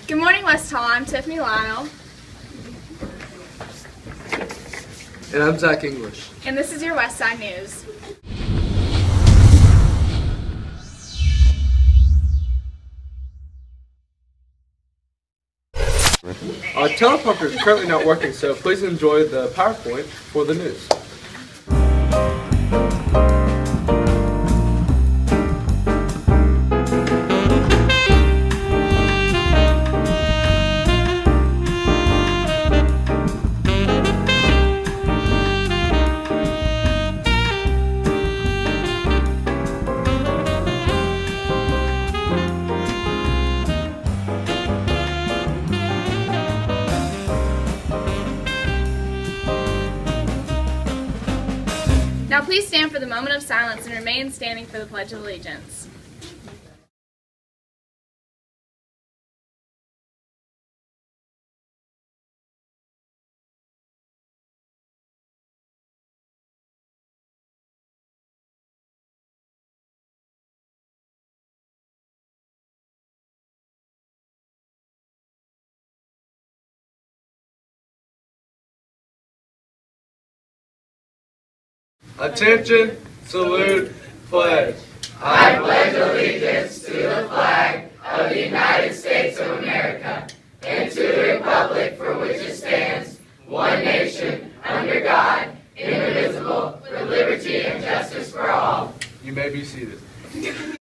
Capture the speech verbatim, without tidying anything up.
Good morning, West Hall. I'm Tiffany Lyle. And I'm Zach English. And this is your West Side News. Our teleprompter is currently not working, so please enjoy the PowerPoint for the news. Now please stand for the moment of silence and remain standing for the Pledge of Allegiance. Attention, salute, pledge. I pledge allegiance to the flag of the United States of America and to the republic for which it stands, one nation, under God, indivisible, with liberty and justice for all. You may be seated.